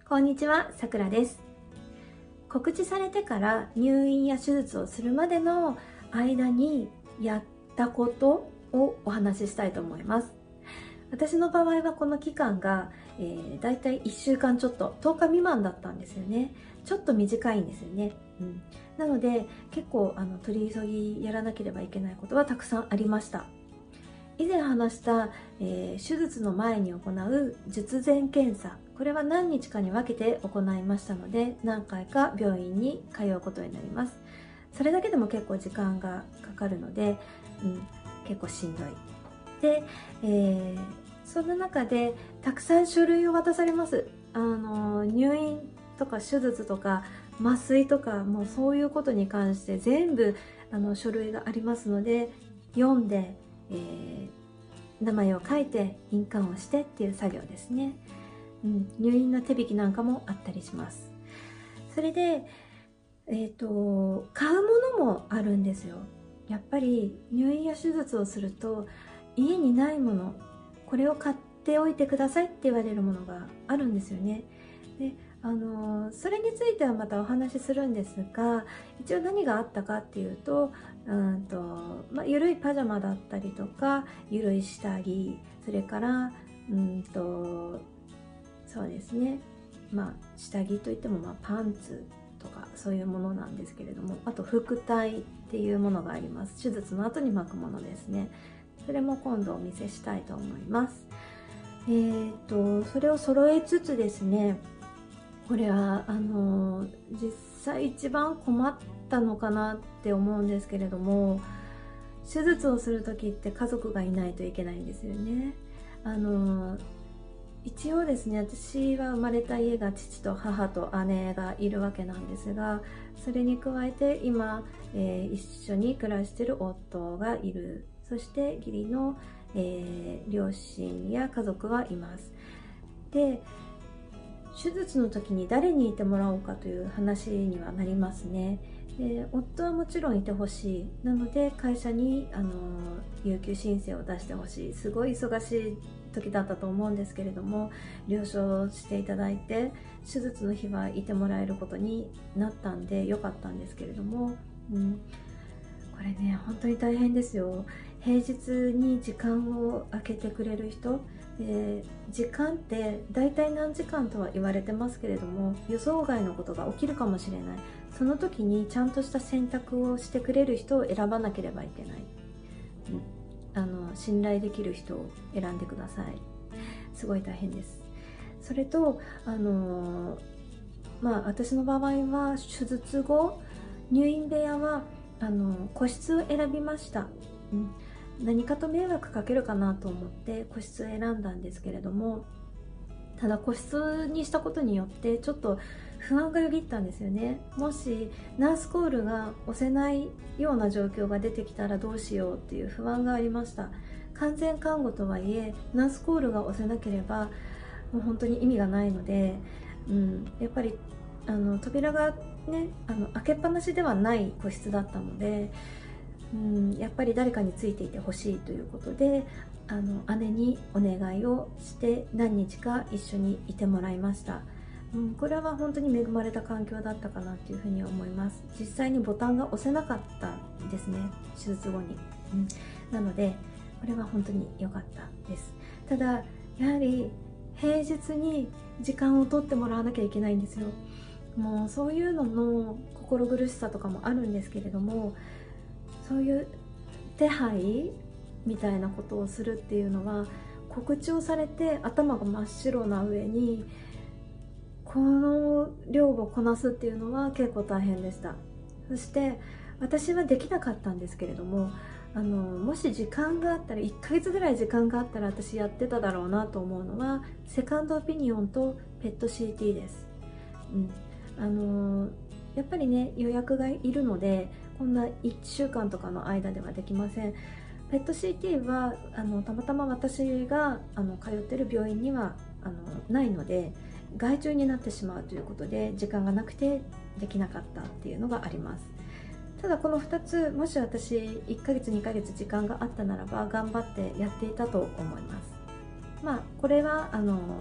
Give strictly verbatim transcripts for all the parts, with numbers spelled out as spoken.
こんにちは、さくらです。告知されてから入院や手術をするまでの間にやったことをお話ししたいと思います。私の場合はこの期間が、えー、だいたいいっしゅうかんちょっと、とおか未満だったんですよね。ちょっと短いんですよね。うん、なので結構あの取り急ぎやらなければいけないことはたくさんありました。以前話した、えー、手術の前に行う術前検査、これは何日かに分けて行いましたので、何回か病院に通うことになります。それだけでも結構時間がかかるので、うん、結構しんどい。で、えー、そんな中でたくさん書類を渡されます。あの入院とか手術とか麻酔とか、もうそういうことに関して全部あの書類がありますので、読んで、えー、名前を書いて印鑑をしてっていう作業ですね。うん、入院の手引きなんかもあったりします。それで、えーと、買うものもあるんですよ。やっぱり入院や手術をすると家にないもの、これを買っておいてくださいって言われるものがあるんですよね。であのそれについてはまたお話しするんですが、一応何があったかっていうと、うんと、まあ、ゆるいパジャマだったりとか、ゆるい下着、それからうんとそうですね、まあ下着といってもまあパンツとかそういうものなんですけれども、あと腹帯っていうものがあります。手術の後に巻くものですね。それも今度お見せしたいと思います。えーとそれを揃えつつですね、これはあの実際一番困ったのかなって思うんですけれども、手術をする時って家族がいないといけないんですよね。あの一応ですね、私は生まれた家が父と母と姉がいるわけなんですが、それに加えて今、えー、一緒に暮らしている夫がいる。そして義理の、えー、両親や家族はいます。で手術の時に誰にいてもらおうかという話にはなりますね。で夫はもちろんいてほしい。なので会社にあの有給申請を出してほしい。すごい忙しい時だったと思うんですけれども、了承していただいて手術の日はいてもらえることになったんでよかったんですけれども、うん、これね本当に大変ですよ。平日に時間を空けてくれる人で、時間って大体何時間とは言われてますけれども、予想外のことが起きるかもしれない。その時にちゃんとした選択をしてくれる人を選ばなければいけない、うん、あの信頼できる人を選んでください。すごい大変です。それとあのまあ私の場合は手術後入院部屋はあの個室を選びました、うん、何かと迷惑かけるかなと思って個室を選んだんですけれども、ただ個室にしたことによってちょっと不安がよぎったんですよね。もしナースコールが押せないような状況が出てきたらどうしようっていう不安がありました。完全看護とはいえナースコールが押せなければもう本当に意味がないので、うん、やっぱりあの扉がね、あの開けっぱなしではない個室だったので、うん、やっぱり誰かについていてほしいということで、あの姉にお願いをして何日か一緒にいてもらいました。うん、これは本当に恵まれた環境だったかなというふうに思います。実際にボタンが押せなかったんですね、手術後に、うん、なのでこれは本当に良かったです。ただやはり平日に時間を取ってもらわなきゃいけないんですよ。もうそういうのの心苦しさとかもあるんですけれども、そういう手配みたいなことをするっていうのは告知をされて頭が真っ白な上にこの量をこなすっていうのは結構大変でした。そして私はできなかったんですけれども、あのもし時間があったらいっかげつぐらい時間があったら私やってただろうなと思うのはセカンドオピニオンとペット シーティー です、うん、あのやっぱりね予約がいるのでこんないっしゅうかんとかの間ではできません。ペット シーティー はあのたまたま私があの通ってる病院にはあのないので外注になってしまうということで時間がなくてできなかったっていうのがあります。ただこのふたつ、もし私いっかげつにかげつ時間があったならば頑張ってやっていたと思います。まあこれはあの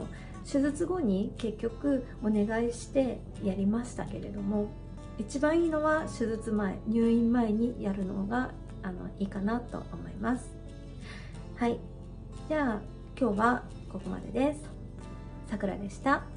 手術後に結局お願いしてやりましたけれども、一番いいのは手術前、入院前にやるのがあのいいかなと思います。はい、じゃあ今日はここまでです。さくらでした。